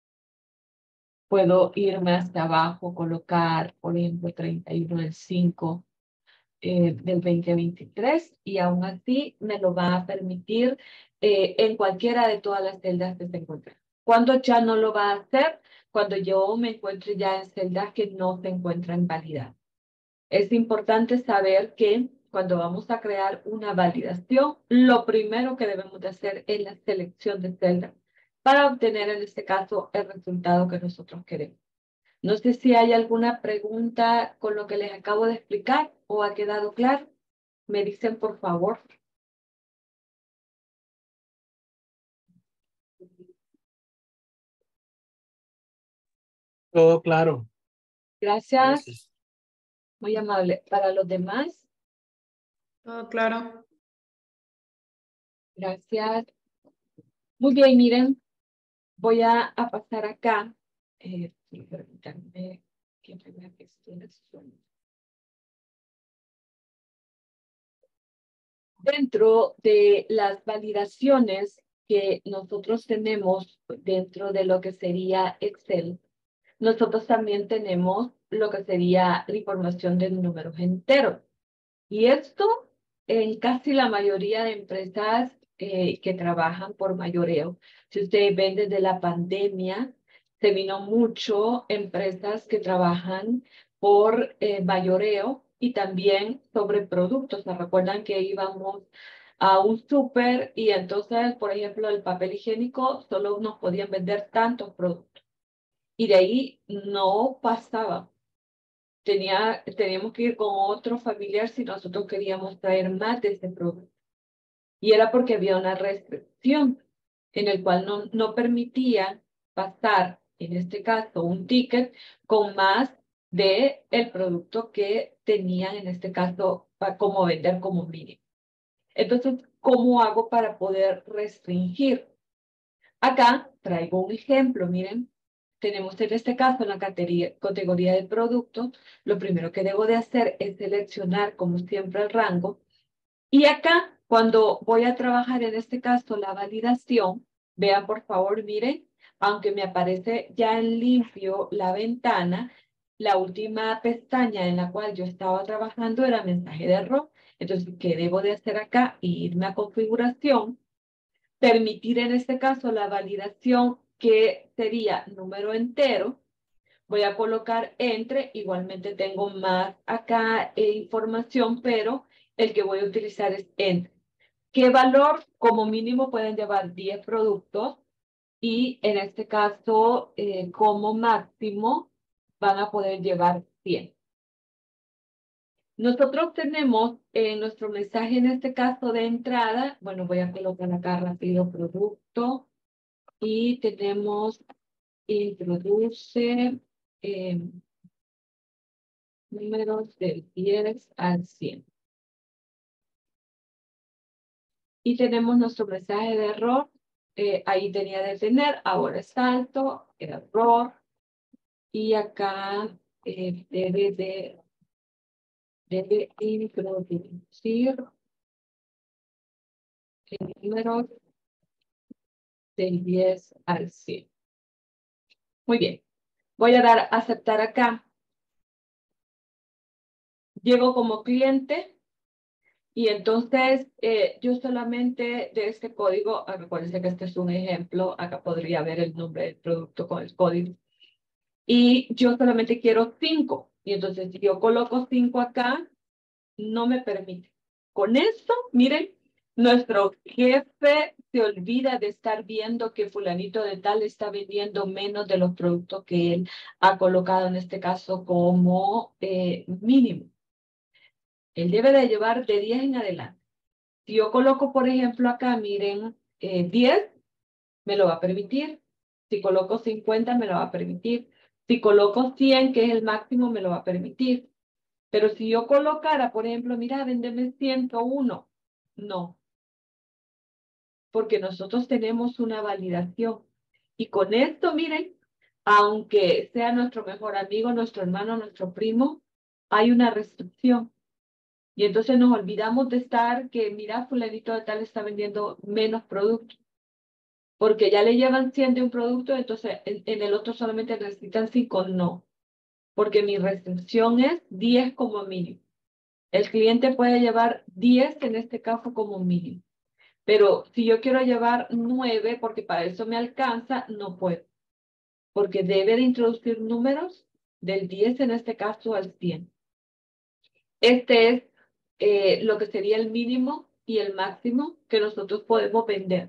puedo irme hasta abajo, colocar, por ejemplo, 31/5. Del 2023 y aún así me lo va a permitir en cualquiera de todas las celdas que se encuentren. ¿Cuándo ya no lo va a hacer? Cuando yo me encuentre ya en celdas que no se encuentran validadas. Es importante saber que cuando vamos a crear una validación, lo primero que debemos de hacer es la selección de celdas para obtener en este caso el resultado que nosotros queremos. No sé si hay alguna pregunta con lo que les acabo de explicar o ha quedado claro. Me dicen por favor. Todo claro. Gracias. Muy amable. Para los demás, Todo claro. gracias. Muy bien, miren, voy a pasar acá. Permítanme que me vea que estoy en el suelo. Dentro de las validaciones que nosotros tenemos dentro de lo que sería Excel, nosotros también tenemos lo que sería la información de números enteros. Y esto en casi la mayoría de empresas que trabajan por mayoreo. Si ustedes ven desde la pandemia, se vino mucho empresas que trabajan por mayoreo y también sobre productos. ¿Se recuerdan que íbamos a un súper y entonces, por ejemplo, el papel higiénico solo nos podían vender tantos productos? Y de ahí no pasaba. Teníamos que ir con otro familiar si nosotros queríamos traer más de ese producto. Y era porque había una restricción en el cual no permitía pasar, en este caso, un ticket con más de el producto que tenían, en este caso, para como vender como mínimo. Entonces, ¿cómo hago para poder restringir? Acá traigo un ejemplo, miren. Tenemos en este caso en la categoría de producto, lo primero que debo de hacer es seleccionar como siempre el rango. Y acá, cuando voy a trabajar en este caso la validación, vean por favor, miren, aunque me aparece ya en limpio la ventana, la última pestaña en la cual yo estaba trabajando era mensaje de error. Entonces, ¿qué debo de hacer acá? Irme a configuración, permitir en este caso la validación que sería número entero. Voy a colocar entre, igualmente tengo más acá información, pero el que voy a utilizar es entre. ¿Qué valor? Como mínimo pueden llevar 10 productos y en este caso como máximo van a poder llevar 100. Nosotros tenemos nuestro mensaje en este caso de entrada. Bueno, voy a colocar acá rápido producto y tenemos introduce números del 10 al 100. Y tenemos nuestro mensaje de error. Ahí tenía de tener, ahora salto, error. Y acá debe introducir el número del 10 al 100. Muy bien. Voy a dar a aceptar acá. Llego como cliente. Y entonces, yo solamente de este código, recuérdense que este es un ejemplo, acá podría ver el nombre del producto con el código. Y yo solamente quiero 5. Y entonces, si yo coloco 5 acá, no me permite. Con esto, miren, nuestro jefe se olvida de estar viendo que fulanito de tal está vendiendo menos de los productos que él ha colocado en este caso como mínimo. Él debe de llevar de 10 en adelante. Si yo coloco, por ejemplo, acá, miren, 10, me lo va a permitir. Si coloco 50, me lo va a permitir. Si coloco 100, que es el máximo, me lo va a permitir. Pero si yo colocara, por ejemplo, mira, véndeme 101, no. Porque nosotros tenemos una validación. Y con esto, miren, aunque sea nuestro mejor amigo, nuestro hermano, nuestro primo, hay una restricción. Y entonces nos olvidamos de estar que, mira, fulanito de tal está vendiendo menos productos. Porque ya le llevan 100 de un producto, entonces en el otro solamente necesitan 5, no. Porque mi restricción es 10 como mínimo. El cliente puede llevar 10 en este caso como mínimo. Pero si yo quiero llevar 9, porque para eso me alcanza, no puedo. Porque debe de introducir números del 10 en este caso al 100. Este es lo que sería el mínimo y el máximo que nosotros podemos vender.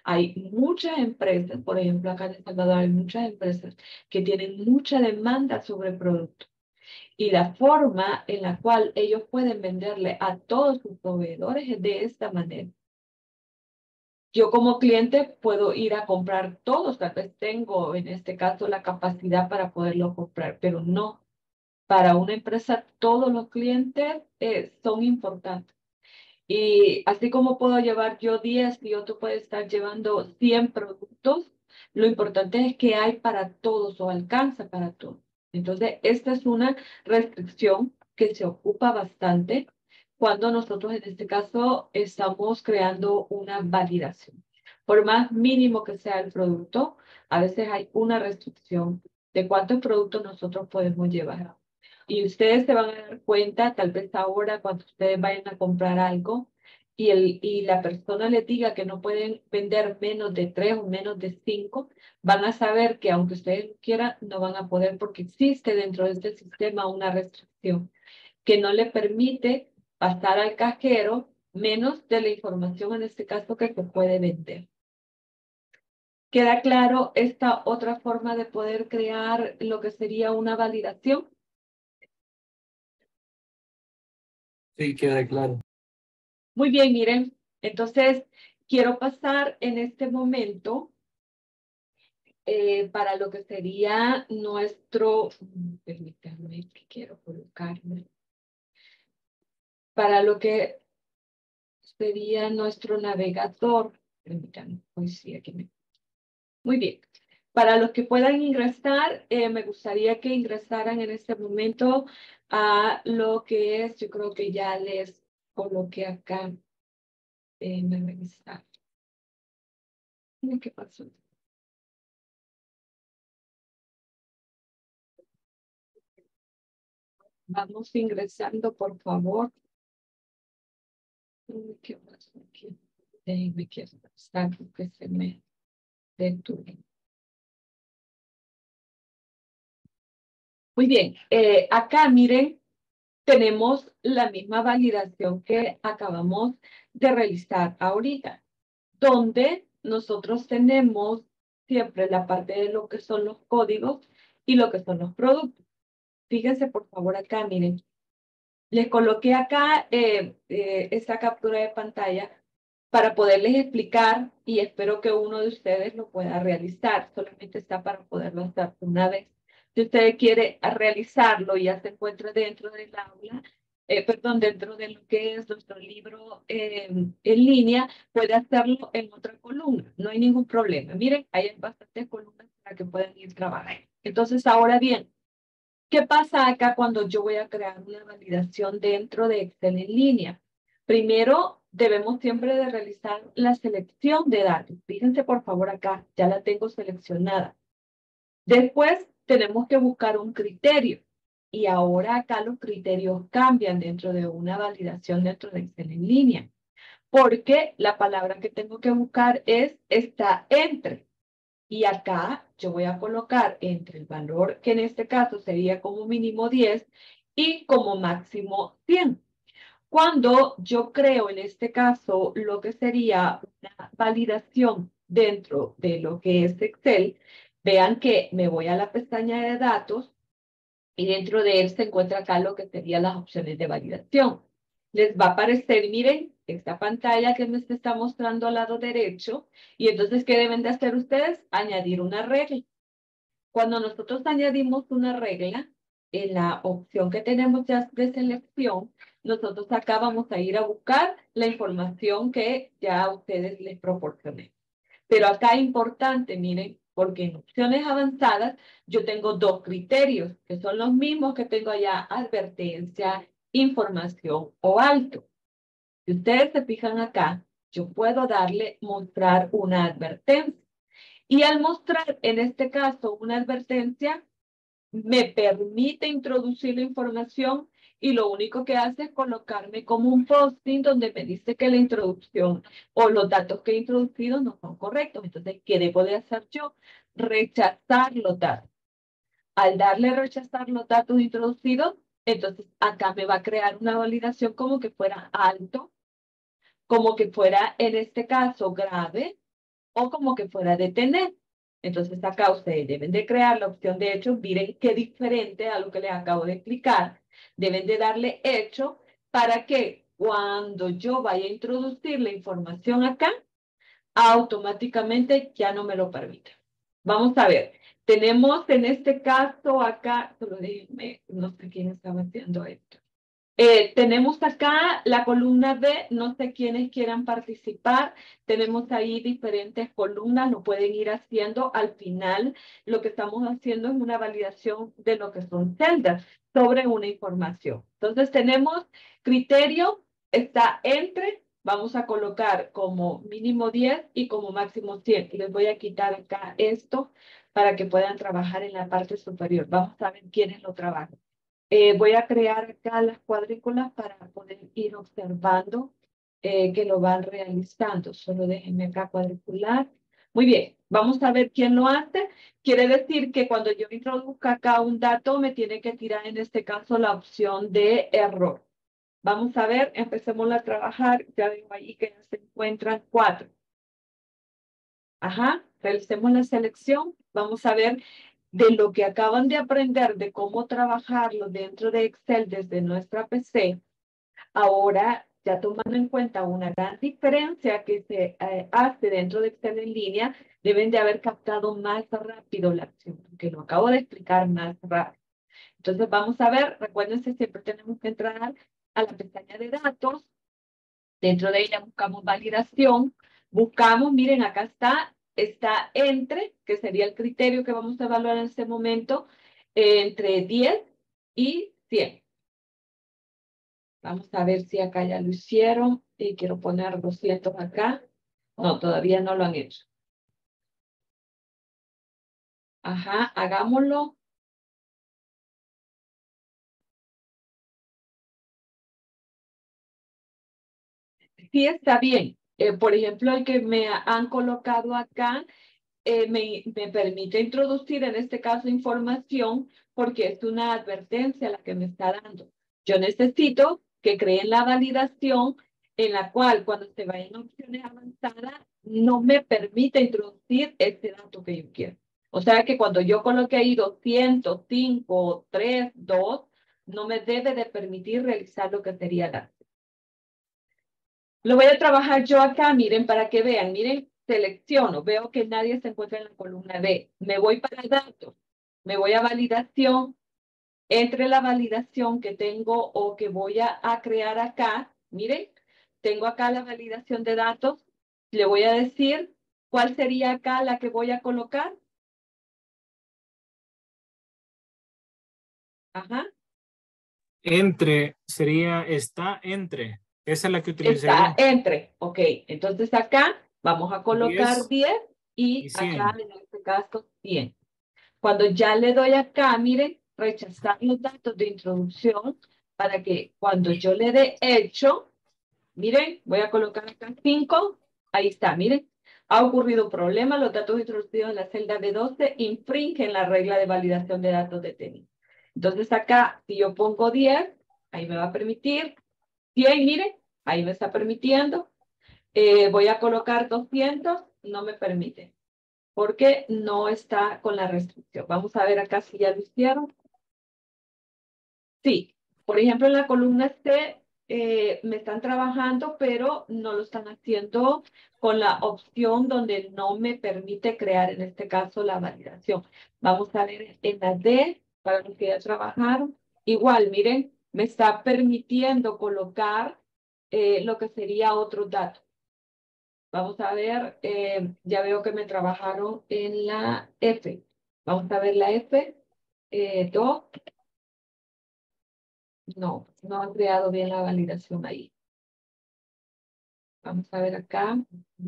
Hay muchas empresas, por ejemplo, acá en El Salvador hay muchas empresas que tienen mucha demanda sobre el producto. Y la forma en la cual ellos pueden venderle a todos sus proveedores es de esta manera. Yo como cliente puedo ir a comprar todos, tal vez tengo en este caso la capacidad para poderlo comprar, pero no. Para una empresa todos los clientes son importantes. Y así como puedo llevar yo 10 y otro puede estar llevando 100 productos, lo importante es que hay para todos o alcanza para todos. Entonces, esta es una restricción que se ocupa bastante cuando nosotros en este caso estamos creando una validación. Por más mínimo que sea el producto, a veces hay una restricción de cuántos productos nosotros podemos llevar. Y ustedes se van a dar cuenta, tal vez ahora, cuando ustedes vayan a comprar algo y la persona les diga que no pueden vender menos de 3 o menos de 5, van a saber que aunque ustedes quieran, no van a poder porque existe dentro de este sistema una restricción que no le permite pasar al cajero menos de la información en este caso que se puede vender. ¿Queda claro esta otra forma de poder crear lo que sería una validación? Sí, queda claro. Muy bien, miren, entonces quiero pasar en este momento para lo que sería nuestro, permítanme que quiero colocarme, para lo que sería nuestro navegador, permítanme, pues sí, aquí me... Muy bien, para los que puedan ingresar, me gustaría que ingresaran en este momento a lo que es, yo creo que ya les coloqué acá, me revisar. ¿Qué pasó? Vamos ingresando, por favor. ¿Qué pasó aquí? Déjenme que está que se me detuvo. Muy bien, acá miren, tenemos la misma validación que acabamos de realizar ahorita, donde nosotros tenemos siempre la parte de lo que son los códigos y lo que son los productos. Fíjense por favor acá, miren. Les coloqué acá esta captura de pantalla para poderles explicar y espero que uno de ustedes lo pueda realizar. Solamente está para poderlo hacer una vez. Si usted quiere realizarlo y ya se encuentra dentro del aula, dentro de lo que es nuestro libro en línea, puede hacerlo en otra columna. No hay ningún problema. Miren, hay bastantes columnas para que puedan ir trabajando. Entonces, ahora bien, ¿qué pasa acá cuando yo voy a crear una validación dentro de Excel en línea? Primero, debemos siempre de realizar la selección de datos. Fíjense por favor acá, ya la tengo seleccionada. Después, tenemos que buscar un criterio. Y ahora acá los criterios cambian dentro de una validación dentro de Excel en línea. Porque la palabra que tengo que buscar es esta entre. Y acá yo voy a colocar entre el valor, que en este caso sería como mínimo 10 y como máximo 100. Cuando yo creo en este caso lo que sería una validación dentro de lo que es Excel, vean que me voy a la pestaña de datos y dentro de él se encuentra acá lo que serían las opciones de validación. Les va a aparecer, miren, esta pantalla que me está mostrando al lado derecho. Y entonces, ¿qué deben de hacer ustedes? Añadir una regla. Cuando nosotros añadimos una regla, en la opción que tenemos ya de selección, nosotros acá vamos a ir a buscar la información que ya a ustedes les proporcioné. Pero acá es importante, miren, porque en opciones avanzadas yo tengo dos criterios, que son los mismos que tengo allá, advertencia, información o alto. Si ustedes se fijan acá, yo puedo darle mostrar una advertencia. Y al mostrar, en este caso, una advertencia, me permite introducir la información y lo único que hace es colocarme como un posting donde me dice que la introducción o los datos que he introducido no son correctos. Entonces, ¿qué debo de hacer yo? Rechazar los datos. Al darle rechazar los datos introducidos, entonces acá me va a crear una validación como que fuera alto, como que fuera en este caso grave o como que fuera de tener. Entonces acá ustedes deben de crear la opción de hecho. Miren qué diferente a lo que les acabo de explicar. Deben de darle hecho para que cuando yo vaya a introducir la información acá, automáticamente ya no me lo permite. Vamos a ver. Tenemos en este caso acá, solo déjenme, no sé quién estaba haciendo esto. Tenemos acá la columna B, no sé quiénes quieran participar. Tenemos ahí diferentes columnas, lo pueden ir haciendo. Al final, lo que estamos haciendo es una validación de lo que son celdas sobre una información. Entonces, tenemos criterio, está entre, vamos a colocar como mínimo 10 y como máximo 100. Les voy a quitar acá esto para que puedan trabajar en la parte superior. Vamos a ver quiénes lo trabajan. Voy a crear acá las cuadrículas para poder ir observando que lo van realizando. Solo déjenme acá cuadricular. Muy bien, vamos a ver quién lo hace. Quiere decir que cuando yo introduzca acá un dato, me tiene que tirar en este caso la opción de error. Vamos a ver, empecemos a trabajar. Ya veo ahí que ya se encuentran 4. Ajá, realicemos la selección. Vamos a ver de lo que acaban de aprender de cómo trabajarlo dentro de Excel desde nuestra PC. Ahora, ya tomando en cuenta una gran diferencia que se hace dentro de Excel en línea, deben de haber captado más rápido la acción, porque lo acabo de explicar más rápido. Entonces, vamos a ver, recuérdense, siempre tenemos que entrar a la pestaña de datos. Dentro de ella buscamos validación. Buscamos, miren, acá está entre, que sería el criterio que vamos a evaluar en este momento, entre 10 y 100. Vamos a ver si acá ya lo hicieron. Y quiero poner 200 acá. No, todavía no lo han hecho. Ajá, hagámoslo. Sí está bien. Por ejemplo, el que me han colocado acá, me permite introducir en este caso información porque es una advertencia la que me está dando. Yo necesito que creen la validación en la cual cuando se vayan a opciones avanzadas no me permite introducir este dato que yo quiero. O sea que cuando yo coloque ahí 205, 3, 2, no me debe de permitir realizar lo que sería la. Lo voy a trabajar yo acá, miren, para que vean, miren, selecciono, veo que nadie se encuentra en la columna B, me voy para datos, me voy a validación, entre la validación que tengo o que voy a crear acá, miren, tengo acá la validación de datos, le voy a decir cuál sería acá la que voy a colocar. Ajá. Entre sería está entre. Esa es la que utilicé Está yo. entre, ok, entonces acá vamos a colocar 10 y y acá 100. en este caso 100. Cuando ya le doy acá, miren, rechazar los datos de introducción para que cuando yo le dé hecho, miren, voy a colocar acá 5, ahí está, miren, ha ocurrido un problema, los datos introducidos en la celda B12 infringen la regla de validación de datos detenidos. Entonces acá, si yo pongo 10, ahí me va a permitir, 100, miren, ahí me está permitiendo, voy a colocar 200, no me permite porque no está con la restricción. Vamos a ver acá si ya lo hicieron. Sí, por ejemplo, en la columna C me están trabajando, pero no lo están haciendo con la opción donde no me permite crear, en este caso, la validación. Vamos a ver en la D, para los que ya trabajaron. Igual, miren, me está permitiendo colocar lo que sería otro dato. Vamos a ver, ya veo que me trabajaron en la F. Vamos a ver la F. 2. No, no han creado bien la validación ahí. Vamos a ver acá.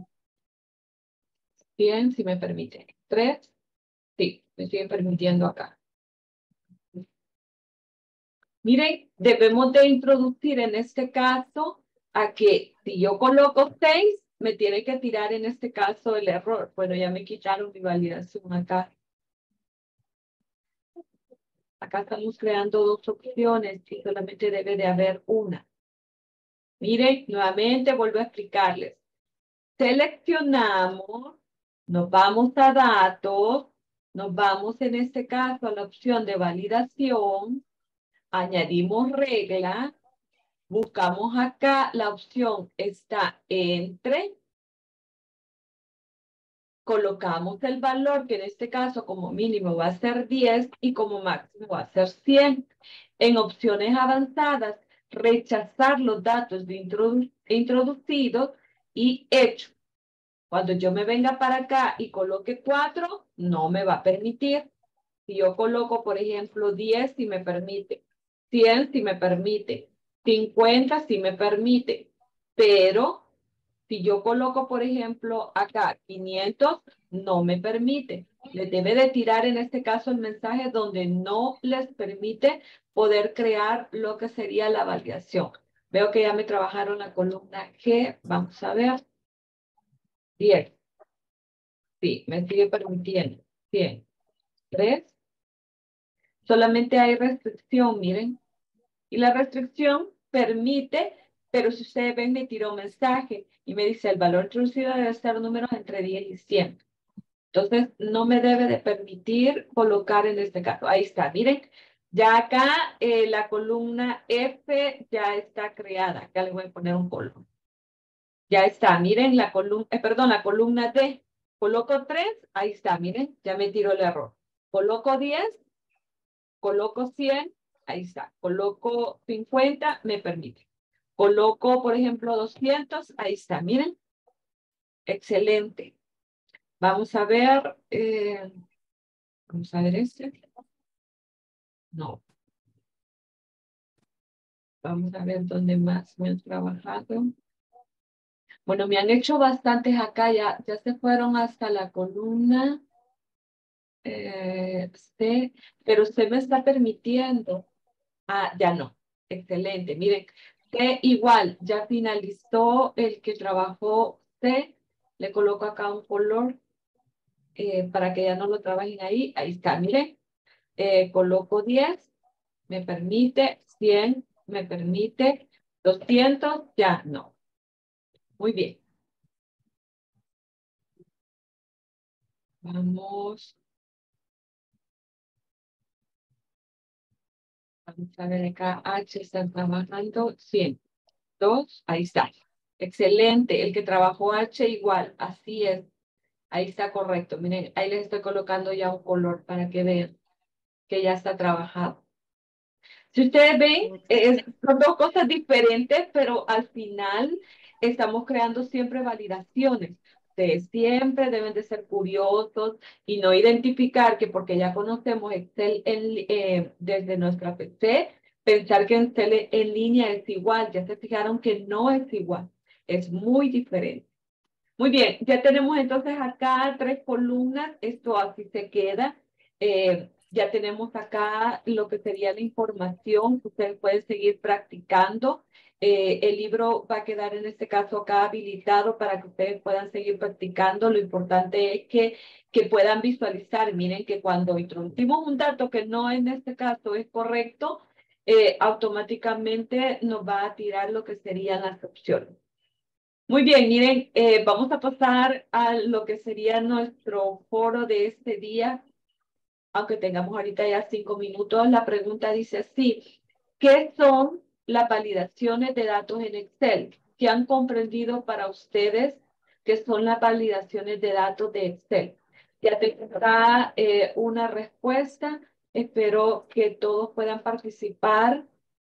Bien, si me permite. 3. Sí, me siguen permitiendo acá. Miren, debemos de introducir en este caso a que si yo coloco 6, me tiene que tirar en este caso el error. Bueno, ya me quitaron mi validación acá. Acá estamos creando 2 opciones y solamente debe de haber una. Miren, nuevamente vuelvo a explicarles. Seleccionamos Nos vamos a datos, nos vamos en este caso a la opción de validación, añadimos regla, buscamos acá la opción está entre, colocamos el valor que en este caso como mínimo va a ser 10 y como máximo va a ser 100. En opciones avanzadas, rechazar los datos de introducidos y hecho. Cuando yo me venga para acá y coloque 4, no me va a permitir. Si yo coloco, por ejemplo, 10, si me permite. 100, si me permite. 50, si me permite. Pero si yo coloco, por ejemplo, acá 500, no me permite. Les debe de tirar en este caso el mensaje donde no les permite poder crear lo que sería la validación. Veo que ya me trabajaron la columna G. Vamos a ver. 10. Sí, me sigue permitiendo. 100. 3. Solamente hay restricción, miren. Y la restricción permite, pero si ustedes ven, me tiró un mensaje y me dice el valor introducido debe ser números entre 10 y 100. Entonces, no me debe de permitir colocar en este caso. Ahí está, miren. Ya acá la columna F ya está creada. Acá le voy a poner un color. Ya está, miren la columna, la columna D. Coloco 3, ahí está, miren, ya me tiró el error. Coloco 10, coloco 100, ahí está. Coloco 50, me permite. Coloco, por ejemplo, 200, ahí está, miren. Excelente. Vamos a ver este. No. Vamos a ver dónde más me han trabajado. Bueno, me han hecho bastantes acá, ya se fueron hasta la columna C, pero usted me está permitiendo. Ah, ya no. Excelente. Miren, C igual, ya finalizó el que trabajó C. Le coloco acá un color para que ya no lo trabajen ahí. Ahí está, miren. Coloco 10, me permite, 100, me permite, 200, ya no. Muy bien. Vamos a ver acá, H está trabajando, 100, 2, ahí está. Excelente, el que trabajó H igual, así es. Ahí está correcto. Miren, ahí les estoy colocando ya un color para que vean que ya está trabajado. Si ustedes ven, son dos cosas diferentes, pero al final estamos creando siempre validaciones. Ustedes siempre deben de ser curiosos y no identificar que porque ya conocemos Excel desde nuestra PC, pensar que Excel en línea es igual. Ya se fijaron que no es igual. Es muy diferente. Muy bien, ya tenemos entonces acá 3 columnas, esto así se queda. Ya tenemos acá lo que sería la información, ustedes pueden seguir practicando. El libro va a quedar en este caso acá habilitado para que ustedes puedan seguir practicando. Lo importante es que puedan visualizar. Miren que cuando introducimos un dato que no en este caso es correcto, automáticamente nos va a tirar lo que serían las opciones. Muy bien, miren, vamos a pasar a lo que sería nuestro foro de este día, aunque tengamos ahorita ya 5 minutos. La pregunta dice así, ¿qué son las validaciones de datos en Excel? ¿Qué han comprendido para ustedes qué son las validaciones de datos de Excel? Ya tendrá una respuesta. Espero que todos puedan participar.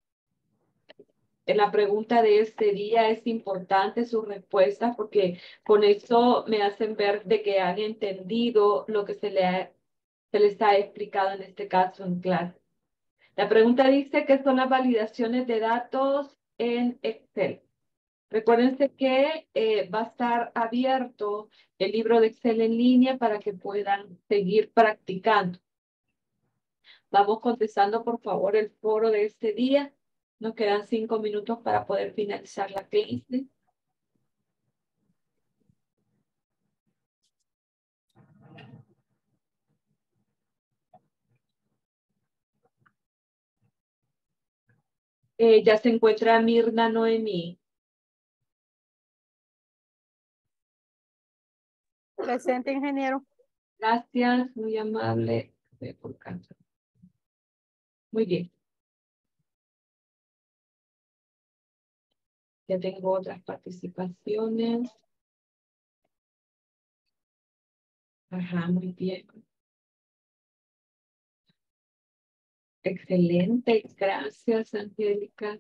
En la pregunta de este día es importante su respuesta porque con eso me hacen ver de que han entendido lo que se les ha explicado en este caso en clase. La pregunta dice ¿qué son las validaciones de datos en Excel? Recuérdense que va a estar abierto el libro de Excel en línea para que puedan seguir practicando. Vamos contestando por favor el foro de este día. Nos quedan 5 minutos para poder finalizar la clase. Ya se encuentra Mirna Noemí. Presente, ingeniero. Gracias, muy amable. Muy bien. Ya tengo otras participaciones. Ajá, muy bien. Excelente, gracias, Angélica.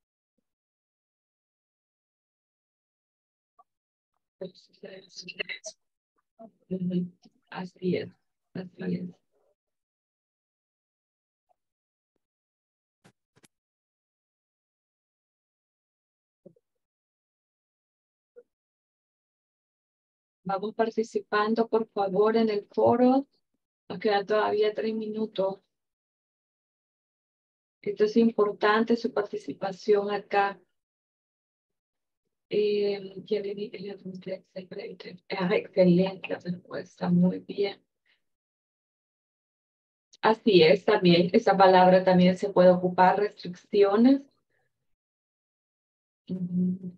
Ujú, así es, así es. Vamos participando, por favor, en el foro. Nos quedan todavía 3 minutos. Esto es importante, su participación acá. Excelente la respuesta, muy bien. Así es, también, esa palabra también se puede ocupar, restricciones. Ujú.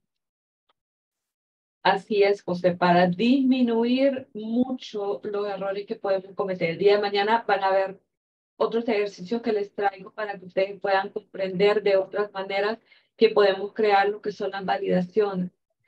Así es, José, para disminuir mucho los errores que podemos cometer. El día de mañana van a haber otros ejercicios que les traigo para que ustedes puedan comprender de otras maneras que podemos crear lo que son las validaciones.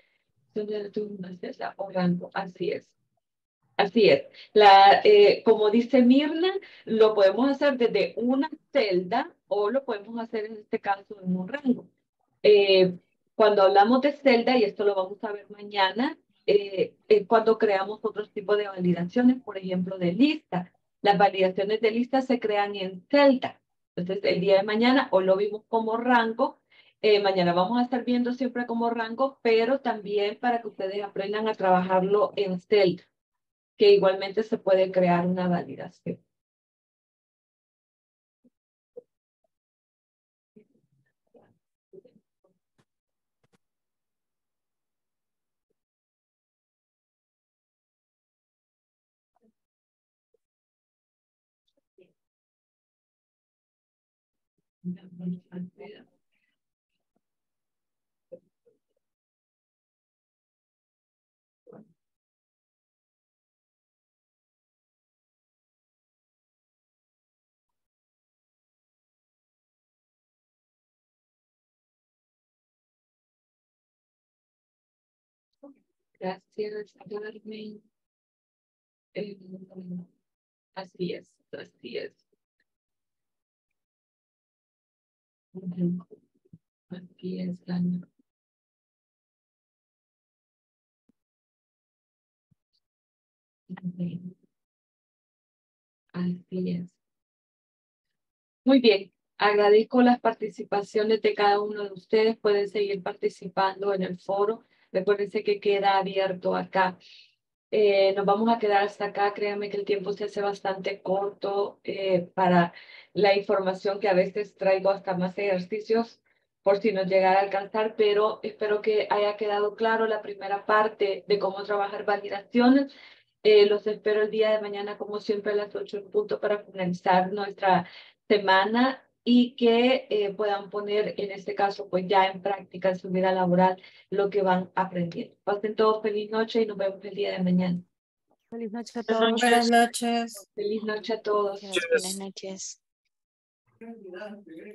Ahorrando, así es. Así es. Como dice Mirna, lo podemos hacer desde una celda o lo podemos hacer en este caso en un rango. Cuando hablamos de celda, y esto lo vamos a ver mañana, es cuando creamos otros tipos de validaciones, por ejemplo, de lista. Las validaciones de lista se crean en celda. Entonces, el día de mañana, hoy lo vimos como rango, mañana vamos a estar viendo siempre como rango, pero también para que ustedes aprendan a trabajarlo en celda, que igualmente se puede crear una validación. Gracias, Carmen. Eh, así es, así es. Ujú. Así es, Dani. Ujú. Así es. Muy bien, agradezco las participaciones de cada uno de ustedes. Pueden seguir participando en el foro. Recuérdense que queda abierto acá. Nos vamos a quedar hasta acá. Créanme que el tiempo se hace bastante corto para la información que a veces traigo hasta más ejercicios por si nos llegara a alcanzar, pero espero que haya quedado claro la primera parte de cómo trabajar validaciones. Los espero el día de mañana, como siempre, a las 8 en punto para finalizar nuestra semana y que puedan poner, en este caso, pues ya en práctica en su vida laboral lo que van aprendiendo. Pasen todos feliz noche y nos vemos el día de mañana. Feliz noche a todos. Buenas noches. Feliz noche a todos. Buenas noches.